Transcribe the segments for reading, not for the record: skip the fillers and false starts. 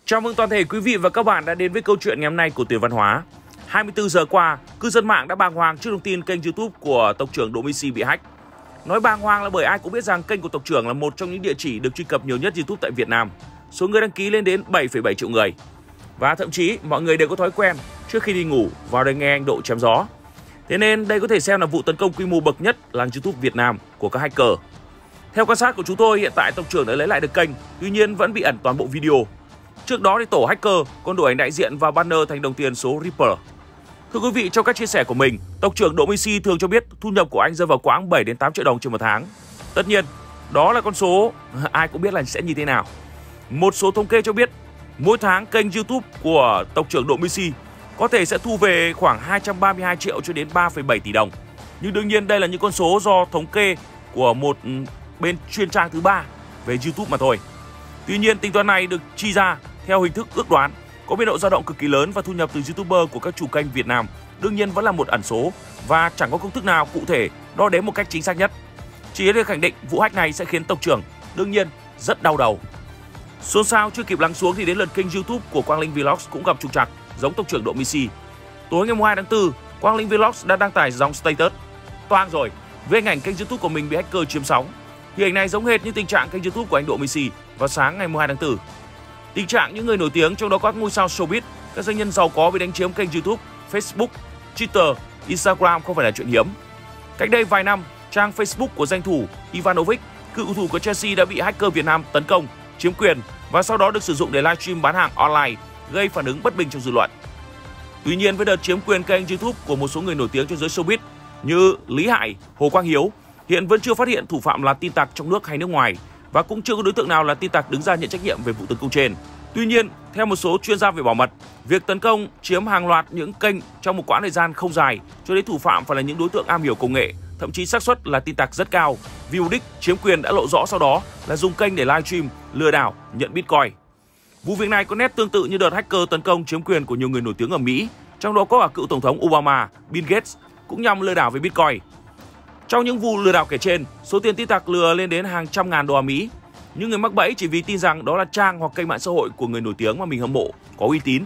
Chào mừng toàn thể quý vị và các bạn đã đến với câu chuyện ngày hôm nay của Tuyển Văn Hóa. 24 giờ qua, cư dân mạng đã bàng hoàng trước thông tin kênh YouTube của tộc trưởng Đỗ Minh Si bị hack. Nói bàng hoàng là bởi ai cũng biết rằng kênh của tộc trưởng là một trong những địa chỉ được truy cập nhiều nhất YouTube tại Việt Nam. Số người đăng ký lên đến 7,7 triệu người. Và thậm chí mọi người đều có thói quen trước khi đi ngủ vào đây nghe anh Độ chém gió. Thế nên đây có thể xem là vụ tấn công quy mô bậc nhất làng YouTube Việt Nam của các hacker. Theo quan sát của chúng tôi, hiện tại tộc trưởng đã lấy lại được kênh, tuy nhiên vẫn bị ẩn toàn bộ video. Trước đó thì tổ hacker còn đổi ảnh đại diện và banner thành đồng tiền số Ripple. Thưa quý vị, trong các chia sẻ của mình, tộc trưởng Đỗ Minh Si thường cho biết thu nhập của anh rơi vào quãng 7 đến 8 triệu đồng trên một tháng. Tất nhiên, đó là con số ai cũng biết là sẽ như thế nào. Một số thống kê cho biết mỗi tháng kênh YouTube của tộc trưởng Đỗ Minh Si có thể sẽ thu về khoảng 232 triệu cho đến 3,7 tỷ đồng. Nhưng đương nhiên đây là những con số do thống kê của một bên chuyên trang thứ ba về YouTube mà thôi. Tuy nhiên, tính toán này được chi ra theo hình thức ước đoán, có biên độ dao động cực kỳ lớn và thu nhập từ YouTuber của các chủ kênh Việt Nam đương nhiên vẫn là một ẩn số và chẳng có công thức nào cụ thể đo đếm một cách chính xác nhất. Chỉ để khẳng định vụ hack này sẽ khiến tộc trưởng đương nhiên rất đau đầu. Xôn xao chưa kịp lắng xuống thì đến lượt kênh YouTube của Quang Linh Vlogs cũng gặp trục trặc giống tộc trưởng Đỗ Minh Si. Tối ngày 2 tháng 4, Quang Linh Vlogs đã đăng tải dòng status: "Toang rồi, với hình ảnh kênh YouTube của mình bị hacker chiếm sóng." Hình ảnh này giống hệt như tình trạng kênh YouTube của anh Đỗ Minh Si vào sáng ngày 2 tháng 4. Tình trạng những người nổi tiếng, trong đó các ngôi sao showbiz, các doanh nhân giàu có bị đánh chiếm kênh YouTube, Facebook, Twitter, Instagram không phải là chuyện hiếm. Cách đây vài năm, trang Facebook của danh thủ Ivanovic, cựu thủ của Chelsea, đã bị hacker Việt Nam tấn công, chiếm quyền và sau đó được sử dụng để livestream bán hàng online, gây phản ứng bất bình trong dư luận. Tuy nhiên, với đợt chiếm quyền kênh YouTube của một số người nổi tiếng trong giới showbiz như Lý Hải, Hồ Quang Hiếu, hiện vẫn chưa phát hiện thủ phạm là tin tặc trong nước hay nước ngoài và cũng chưa có đối tượng nào là tin tặc đứng ra nhận trách nhiệm về vụ tấn công trên. Tuy nhiên, theo một số chuyên gia về bảo mật, việc tấn công chiếm hàng loạt những kênh trong một quãng thời gian không dài cho đến thủ phạm phải là những đối tượng am hiểu công nghệ, thậm chí xác suất là tin tặc rất cao. Vì mục đích chiếm quyền đã lộ rõ sau đó là dùng kênh để livestream, lừa đảo, nhận Bitcoin. Vụ việc này có nét tương tự như đợt hacker tấn công chiếm quyền của nhiều người nổi tiếng ở Mỹ, trong đó có cả cựu tổng thống Obama, Bill Gates, cũng nhằm lừa đảo với Bitcoin. Trong những vụ lừa đảo kể trên, số tiền tin tặc lừa lên đến hàng trăm ngàn đô la Mỹ. Những người mắc bẫy chỉ vì tin rằng đó là trang hoặc kênh mạng xã hội của người nổi tiếng mà mình hâm mộ, có uy tín.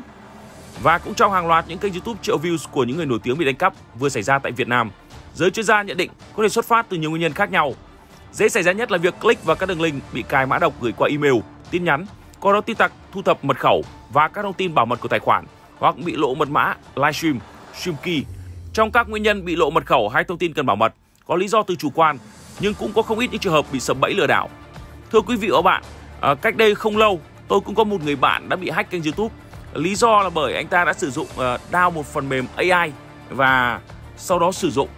Và cũng trong hàng loạt những kênh YouTube triệu views của những người nổi tiếng bị đánh cắp vừa xảy ra tại Việt Nam, giới chuyên gia nhận định có thể xuất phát từ nhiều nguyên nhân khác nhau. Dễ xảy ra nhất là việc click vào các đường link bị cài mã độc gửi qua email, tin nhắn, qua đó tin tặc thu thập mật khẩu và các thông tin bảo mật của tài khoản, hoặc bị lộ mật mã livestream, stream key. Trong các nguyên nhân bị lộ mật khẩu hay thông tin cần bảo mật, có lý do từ chủ quan, nhưng cũng có không ít những trường hợp bị sập bẫy lừa đảo. Thưa quý vị và các bạn, cách đây không lâu, tôi cũng có một người bạn đã bị hack kênh YouTube. Lý do là bởi anh ta đã sử dụng download một phần mềm AI và sau đó sử dụng.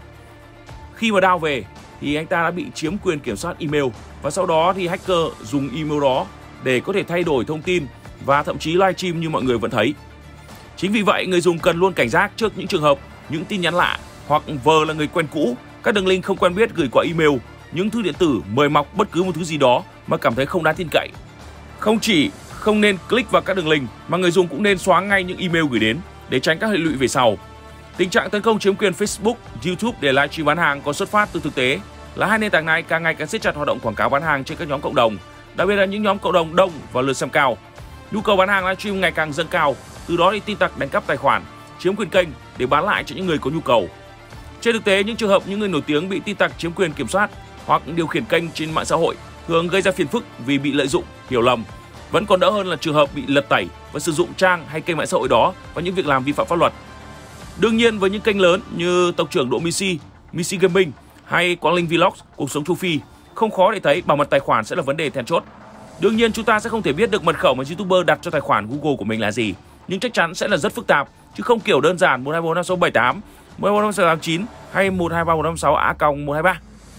Khi mà download về thì anh ta đã bị chiếm quyền kiểm soát email và sau đó thì hacker dùng email đó để có thể thay đổi thông tin và thậm chí livestream như mọi người vẫn thấy. Chính vì vậy, người dùng cần luôn cảnh giác trước những trường hợp những tin nhắn lạ hoặc vờ là người quen cũ, các đường link không quen biết gửi qua email, những thư điện tử mời mọc bất cứ một thứ gì đó mà cảm thấy không đáng tin cậy. Không chỉ không nên click vào các đường link mà người dùng cũng nên xóa ngay những email gửi đến để tránh các hệ lụy về sau. Tình trạng tấn công chiếm quyền Facebook, YouTube để livestream bán hàng có xuất phát từ thực tế là hai nền tảng này càng ngày càng siết chặt hoạt động quảng cáo bán hàng trên các nhóm cộng đồng, đặc biệt là những nhóm cộng đồng đông và lượt xem cao. Nhu cầu bán hàng livestream ngày càng dâng cao, từ đó thì tin tặc đánh cắp tài khoản, chiếm quyền kênh để bán lại cho những người có nhu cầu. Trên thực tế, những trường hợp những người nổi tiếng bị tin tặc chiếm quyền kiểm soát hoặc điều khiển kênh trên mạng xã hội thường gây ra phiền phức vì bị lợi dụng, hiểu lầm. Vẫn còn đỡ hơn là trường hợp bị lật tẩy và sử dụng trang hay kênh mạng xã hội đó vào những việc làm vi phạm pháp luật. Đương nhiên, với những kênh lớn như tộc trưởng Đỗ Minh Si, Minh Si Gaming hay Quang Linh Vlogs, Cuộc sống châu Phi, không khó để thấy bảo mật tài khoản sẽ là vấn đề then chốt. Đương nhiên, chúng ta sẽ không thể biết được mật khẩu mà YouTuber đặt cho tài khoản Google của mình là gì, nhưng chắc chắn sẽ là rất phức tạp, chứ không kiểu đơn giản 1245678, 1245689 hay 123156a/123.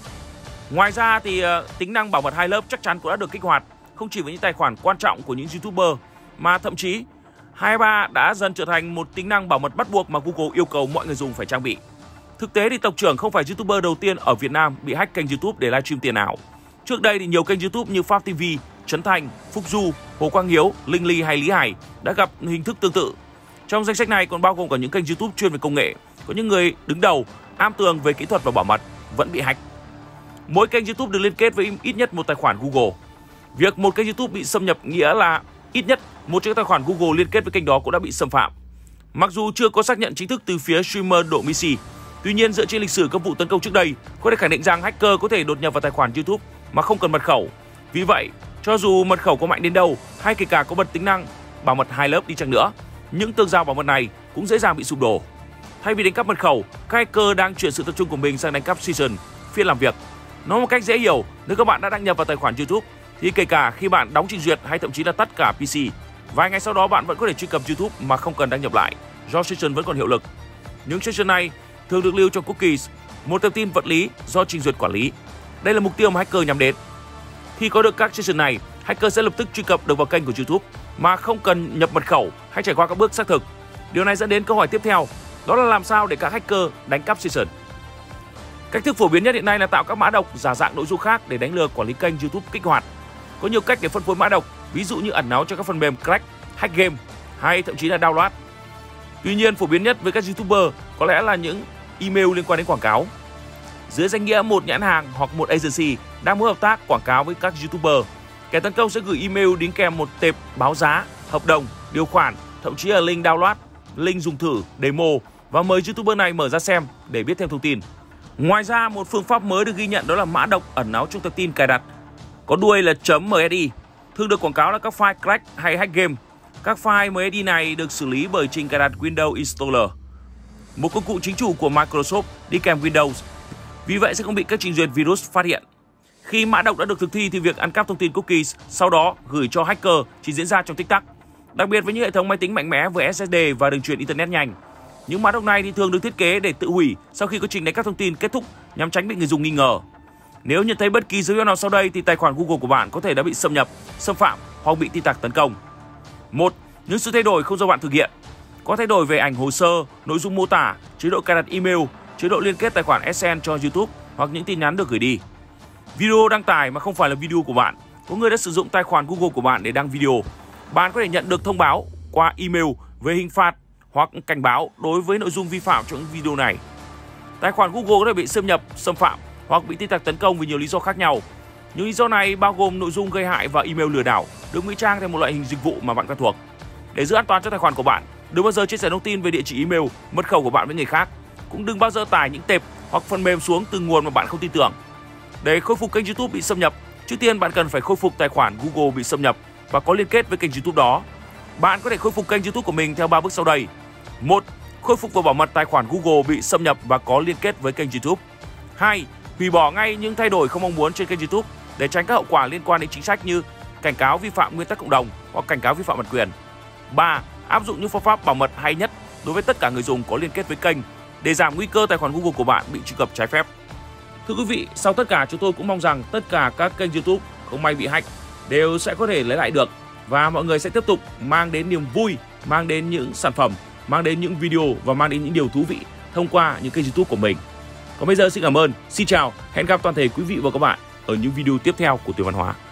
Ngoài ra thì tính năng bảo mật hai lớp chắc chắn cũng đã được kích hoạt, không chỉ với những tài khoản quan trọng của những YouTuber mà thậm chí 23 đã dần trở thành một tính năng bảo mật bắt buộc mà Google yêu cầu mọi người dùng phải trang bị. Thực tế thì tộc trưởng không phải YouTuber đầu tiên ở Việt Nam bị hack kênh YouTube để livestream tiền ảo. Trước đây thì nhiều kênh YouTube như Pháp TV, Trấn Thành, Phúc Du, Hồ Quang Hiếu, Linh Ly hay Lý Hải đã gặp hình thức tương tự. Trong danh sách này còn bao gồm cả những kênh YouTube chuyên về công nghệ, có những người đứng đầu am tường về kỹ thuật và bảo mật vẫn bị hack. Mỗi kênh YouTube được liên kết với ít nhất một tài khoản Google. Việc một kênh YouTube bị xâm nhập nghĩa là ít nhất một trong các tài khoản Google liên kết với kênh đó cũng đã bị xâm phạm. Mặc dù chưa có xác nhận chính thức từ phía streamer Độ Messi, tuy nhiên dựa trên lịch sử các vụ tấn công trước đây, có thể khẳng định rằng hacker có thể đột nhập vào tài khoản YouTube mà không cần mật khẩu. Vì vậy, cho dù mật khẩu có mạnh đến đâu hay kể cả có bật tính năng bảo mật 2 lớp đi chăng nữa, những tường rào bảo mật này cũng dễ dàng bị sụp đổ. Thay vì đánh cắp mật khẩu, các hacker đang chuyển sự tập trung của mình sang đánh cắp session, phiên làm việc. Nói một cách dễ hiểu, nếu các bạn đã đăng nhập vào tài khoản YouTube thì kể cả khi bạn đóng trình duyệt hay thậm chí là tắt cả PC, vài ngày sau đó bạn vẫn có thể truy cập YouTube mà không cần đăng nhập lại, do session vẫn còn hiệu lực. Những session này thường được lưu trong cookies, một tệp tin vật lý do trình duyệt quản lý. Đây là mục tiêu mà hacker nhắm đến. Khi có được các session này, hacker sẽ lập tức truy cập được vào kênh của YouTube mà không cần nhập mật khẩu hay trải qua các bước xác thực. Điều này dẫn đến câu hỏi tiếp theo, đó là làm sao để các hacker đánh cắp session. Cách thức phổ biến nhất hiện nay là tạo các mã độc giả dạng nội dung khác để đánh lừa quản lý kênh YouTube kích hoạt. Có nhiều cách để phân phối mã độc, ví dụ như ẩn náu cho các phần mềm crack, hack game hay thậm chí là download. Tuy nhiên, phổ biến nhất với các YouTuber có lẽ là những email liên quan đến quảng cáo. Dưới danh nghĩa một nhãn hàng hoặc một agency đang muốn hợp tác quảng cáo với các YouTuber, kẻ tấn công sẽ gửi email đính kèm một tệp báo giá, hợp đồng, điều khoản, thậm chí là link download, link dùng thử, demo và mời YouTuber này mở ra xem để biết thêm thông tin. Ngoài ra, một phương pháp mới được ghi nhận đó là mã độc ẩn náu trong tập tin cài đặt, có đuôi là .msi, thường được quảng cáo là các file crack hay hack game. Các file MSI này được xử lý bởi trình cài đặt Windows Installer, một công cụ chính chủ của Microsoft đi kèm Windows. Vì vậy sẽ không bị các trình duyệt virus phát hiện. Khi mã độc đã được thực thi thì việc ăn cắp thông tin cookies sau đó gửi cho hacker chỉ diễn ra trong tích tắc. Đặc biệt với những hệ thống máy tính mạnh mẽ với SSD và đường truyền internet nhanh. Những mã độc này thì thường được thiết kế để tự hủy sau khi quá trình đánh cắp thông tin kết thúc nhằm tránh bị người dùng nghi ngờ. Nếu nhận thấy bất kỳ dấu hiệu nào sau đây thì tài khoản Google của bạn có thể đã bị xâm nhập, xâm phạm hoặc bị tin tặc tấn công. 1. Những sự thay đổi không do bạn thực hiện. Có thay đổi về ảnh hồ sơ, nội dung mô tả, chế độ cài đặt email, chế độ liên kết tài khoản SN cho YouTube hoặc những tin nhắn được gửi đi. Video đăng tải mà không phải là video của bạn. Có người đã sử dụng tài khoản Google của bạn để đăng video. Bạn có thể nhận được thông báo qua email về hình phạt hoặc cảnh báo đối với nội dung vi phạm trong những video này. Tài khoản Google có thể bị xâm nhập, xâm phạm hoặc bị tin tặc tấn công vì nhiều lý do khác nhau. Những lý do này bao gồm nội dung gây hại và email lừa đảo được ngụy trang thành một loại hình dịch vụ mà bạn quen thuộc. Để giữ an toàn cho tài khoản của bạn, đừng bao giờ chia sẻ thông tin về địa chỉ email, mật khẩu của bạn với người khác. Cũng đừng bao giờ tải những tệp hoặc phần mềm xuống từ nguồn mà bạn không tin tưởng. Để khôi phục kênh YouTube bị xâm nhập, trước tiên bạn cần phải khôi phục tài khoản Google bị xâm nhập và có liên kết với kênh YouTube đó. Bạn có thể khôi phục kênh YouTube của mình theo 3 bước sau đây. 1. Khôi phục và bảo mật tài khoản Google bị xâm nhập và có liên kết với kênh YouTube. 2. Hủy bỏ ngay những thay đổi không mong muốn trên kênh YouTube để tránh các hậu quả liên quan đến chính sách như cảnh cáo vi phạm nguyên tắc cộng đồng hoặc cảnh cáo vi phạm bản quyền. 3. Áp dụng những phương pháp bảo mật hay nhất đối với tất cả người dùng có liên kết với kênh để giảm nguy cơ tài khoản Google của bạn bị truy cập trái phép. Thưa quý vị, sau tất cả chúng tôi cũng mong rằng tất cả các kênh YouTube không may bị hack đều sẽ có thể lấy lại được và mọi người sẽ tiếp tục mang đến niềm vui, mang đến những sản phẩm, mang đến những video và mang đến những điều thú vị thông qua những kênh YouTube của mình. Còn bây giờ xin cảm ơn, xin chào, hẹn gặp toàn thể quý vị và các bạn ở những video tiếp theo của Tuyền Văn Hóa.